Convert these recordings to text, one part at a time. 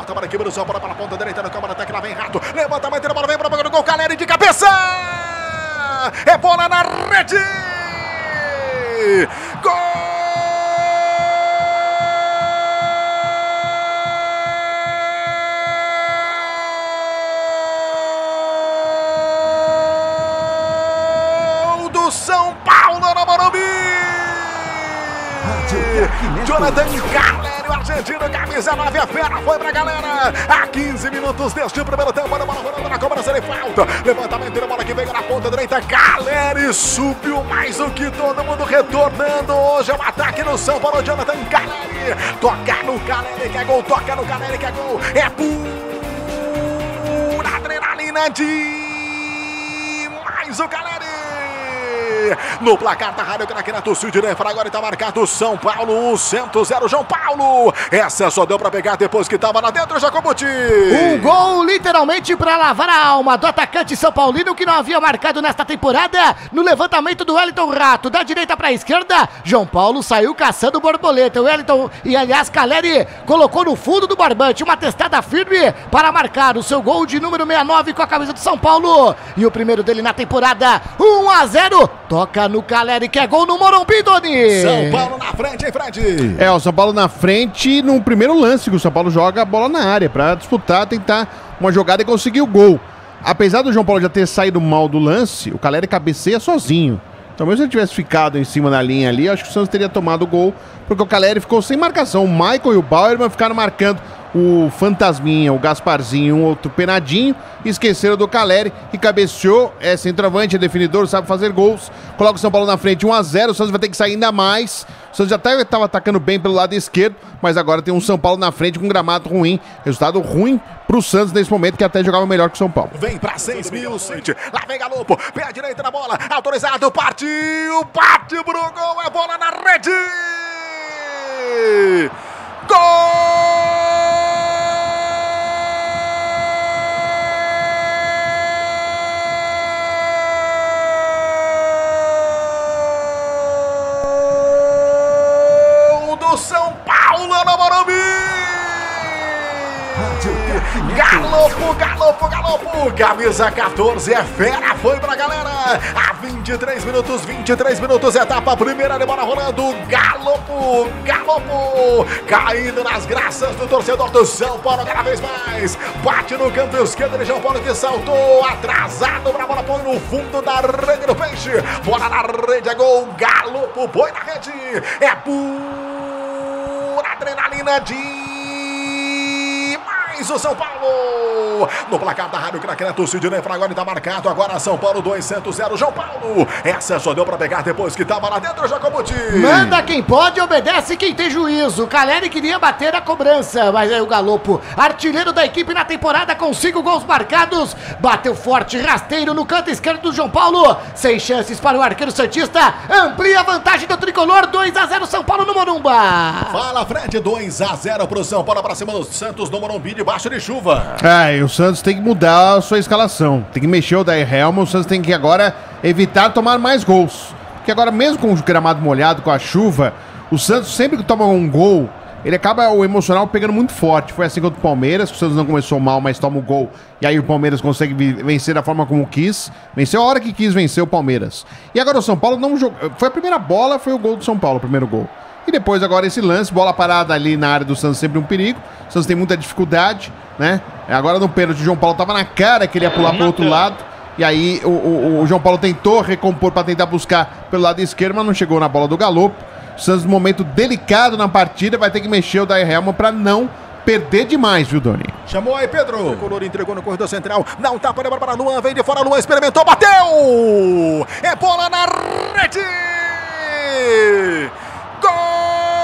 volta para a equipe do São Paulo, para a ponta direita do campo, ataque lá vem Rato, levantamento, a bola vem para a boca do gol, Caleri de cabeça, é bola na rede, gol! São Paulo no Morumbi! Jonathan Caleri, o argentino, camisa 9, a fera foi pra galera. A 15 minutos deste primeiro tempo, a bola rolando na cobrança de falta. Levantamento da bola que veio na ponta direita. Caleri subiu mais do que todo mundo, retornando. Hoje é o ataque do São Paulo. Jonathan Caleri, toca no Caleri que é gol, toca no Caleri que é gol. É pura adrenalina de mais o Caleri. No placar da Rádio Craque Neto Sidney Fra, agora está marcado São Paulo 1, Santos 0, João Paulo. Essa só deu para pegar depois que estava lá dentro, Jacobuti. Um gol literalmente para lavar a alma do atacante São Paulino, que não havia marcado nesta temporada. No levantamento do Wellington Rato, da direita para a esquerda, João Paulo saiu caçando borboleta. O Wellington, e aliás, Caleri colocou no fundo do barbante uma testada firme para marcar o seu gol de número 69 com a camisa do São Paulo. E o primeiro dele na temporada, 1-0. Toca no Caleri que é gol no Morumbi, Doni. São Paulo na frente, hein, Fred? É, o São Paulo na frente no primeiro lance, que o São Paulo joga a bola na área para disputar, tentar uma jogada e conseguir o gol. Apesar do João Paulo já ter saído mal do lance, o Caleri cabeceia sozinho. Então mesmo se ele tivesse ficado em cima da linha ali, acho que o Santos teria tomado o gol, porque o Caleri ficou sem marcação. O Michael e o Bauerman ficaram marcando o Fantasminha, o Gasparzinho, um outro penadinho, esqueceram do Caleri, que cabeceou, é centroavante, é definidor, sabe fazer gols, coloca o São Paulo na frente 1-0, o Santos vai ter que sair ainda mais. O Santos já estava atacando bem pelo lado esquerdo, mas agora tem um São Paulo na frente com um gramado ruim, resultado ruim pro Santos nesse momento, que até jogava melhor que o São Paulo. Vem pra 6 mil, City, lá vem Galopo, pé à direita na bola, autorizado, partiu, bate pro gol, é bola na rede, gol! São Paulo no Morumbi! Galopo, galopo, galopo! Camisa 14 é fera, foi pra galera! A 23 minutos, etapa primeira de bola rolando. Galopo, galopo! Caindo nas graças do torcedor do São Paulo cada vez mais. Bate no canto esquerdo de João Paulo que saltou, atrasado pra bola, põe no fundo da rede do Peixe. Bola na rede, é gol, Galopo, põe na rede. É pura adrenalina de mais o São Paulo. No placar da Rádio Craque Neto Sidney Fra, agora está marcado. Agora São Paulo 2, Santos 0, João Paulo. Essa só deu para pegar depois que estava lá dentro, Jacobuti. Manda quem pode, obedece quem tem juízo. O Caleri queria bater a cobrança, mas aí o Galopo, artilheiro da equipe na temporada, com 5 gols marcados, bateu forte, rasteiro no canto esquerdo do João Paulo. Sem chances para o arqueiro santista. Amplia a vantagem do tricolor. 2-0 São Paulo no Morumba. Fala, Fred. 2-0 pro São Paulo, para cima do Santos no Morumbi, debaixo de chuva. E o Santos tem que mudar a sua escalação. Tem que mexer o Dair Helma. O Santos tem que agora evitar tomar mais gols. Porque agora, mesmo com o gramado molhado, com a chuva, o Santos sempre que toma um gol, ele acaba o emocional pegando muito forte. Foi assim contra o Palmeiras, que o Santos não começou mal, mas toma o gol. E aí o Palmeiras consegue vencer da forma como quis. Venceu a hora que quis vencer o Palmeiras. E agora o São Paulo não jogou. Foi a primeira bola, foi o gol do São Paulo, o primeiro gol. E depois agora esse lance, bola parada ali na área do Santos, sempre um perigo. O Santos tem muita dificuldade, né? Agora no pênalti o João Paulo tava na cara que ele ia pular pro outro lado. E aí o João Paulo tentou recompor para tentar buscar pelo lado esquerdo, mas não chegou na bola do Galopo. O Santos num momento delicado na partida, vai ter que mexer o Dair Helma para não perder demais, viu, Doni? Chamou aí, Pedro. O Color entregou no corredor central. Dá um tapa para Luan, vem de fora, Luan experimentou, bateu! É bola na rede! Gol!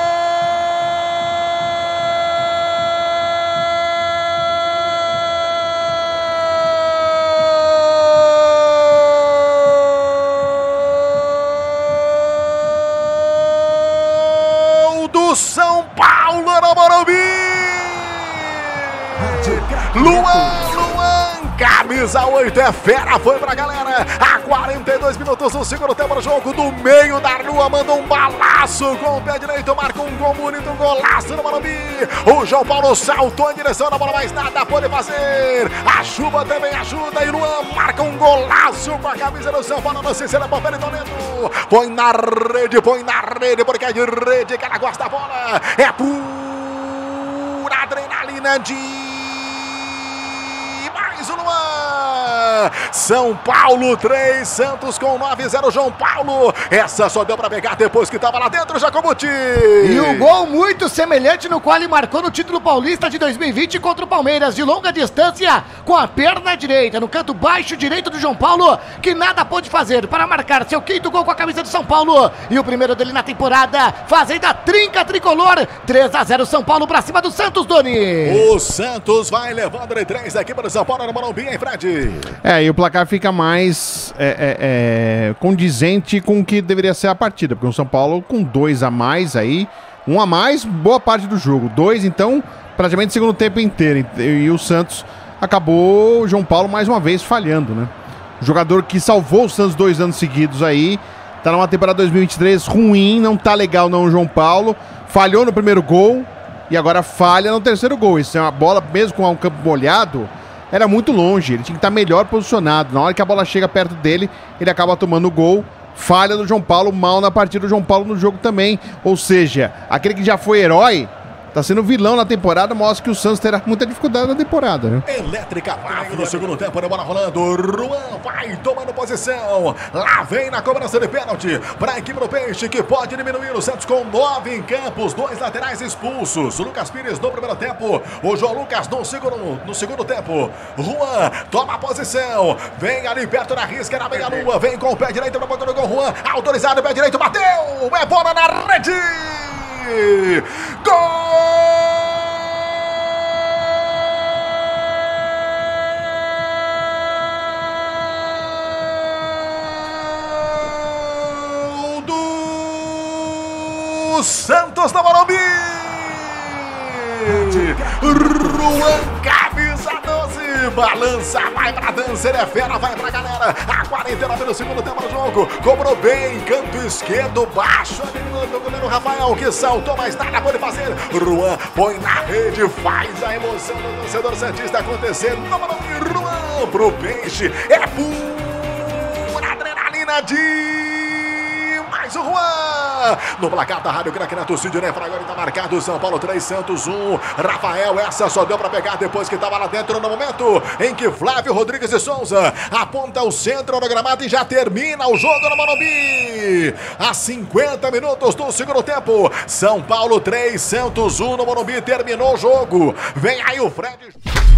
Do São Paulo no Morumbi! Luan camisa 8 é fera, foi pra galera. A 42 minutos do segundo tempo do jogo, do meio da rua, manda um balaço com o pé direito, marca um gol bonito, um golaço no Morumbi. O João Paulo saltou em direção da bola, mas nada pode fazer. A chuva também ajuda e Luan marca um golaço com a camisa do São Paulo. Não sei se ele é papel Toledo. Põe na rede, porque é de rede que ela gosta da bola. É pura adrenalina de mais o Luan. São Paulo 3, Santos com 9-0. João Paulo, essa só deu pra pegar depois que tava lá dentro, Jacobuti. E um gol muito semelhante no qual ele marcou no título paulista de 2020 contra o Palmeiras, de longa distância, com a perna direita, no canto baixo direito do João Paulo, que nada pôde fazer para marcar seu quinto gol com a camisa do São Paulo. E o primeiro dele na temporada, fazendo a trinca tricolor. 3-0 São Paulo pra cima do Santos, Doni. O Santos vai levando de 3 aqui para o São Paulo no Morumbi, hein, Fred? E o placar fica mais condizente com o que deveria ser a partida, porque o São Paulo com 2 a mais aí, 1 a mais, boa parte do jogo, 2 então, praticamente o segundo tempo inteiro, e o Santos acabou, o João Paulo mais uma vez falhando, né? O jogador que salvou o Santos 2 anos seguidos aí, tá numa temporada 2023 ruim, não tá legal não o João Paulo, falhou no primeiro gol e agora falha no terceiro gol. Isso é uma bola, mesmo com um campo molhado, era muito longe, ele tinha que estar melhor posicionado. Na hora que a bola chega perto dele, ele acaba tomando o gol. Falha do João Paulo, mal na partida do João Paulo no jogo também. Ou seja, aquele que já foi herói, tá sendo vilão na temporada, mostra que o Santos terá muita dificuldade na temporada, né? Elétrica Pave no segundo tempo, a bola rolando. Ruan vai tomando posição. Lá vem na cobrança de pênalti para a equipe do Peixe, que pode diminuir o Santos com 9 em campos, 2 laterais expulsos. O Lucas Pires no primeiro tempo, o João Lucas no segundo tempo. Ruan toma a posição, vem ali perto da risca, na meia-lua, vem com o pé direito para botar o gol. Ruan, autorizado, o pé direito, bateu! É bola na rede! Gol do Santos na Morumbi! Ruan, camisa 12, balança, vai pra dança, ele é fera, vai pra galera. A 49 no segundo tempo do jogo, cobrou bem, canto esquerdo, baixo ali do goleiro Rafael, que saltou, mas nada pode fazer. Ruan põe na rede, faz a emoção do torcedor santista acontecer. No Morumbi, Ruan pro Peixe, é pura adrenalina de mais o Ruan. No placar da Rádio Craque Neto Sidney Fragoni tá marcado, São Paulo 3, Santos 1. Rafael, essa só deu pra pegar depois que tava lá dentro, no momento em que Flávio Rodrigues de Souza aponta o centro no gramado e já termina o jogo no Morumbi. A 50 minutos do segundo tempo, São Paulo 3, Santos 1 no Morumbi, terminou o jogo. Vem aí o Fred.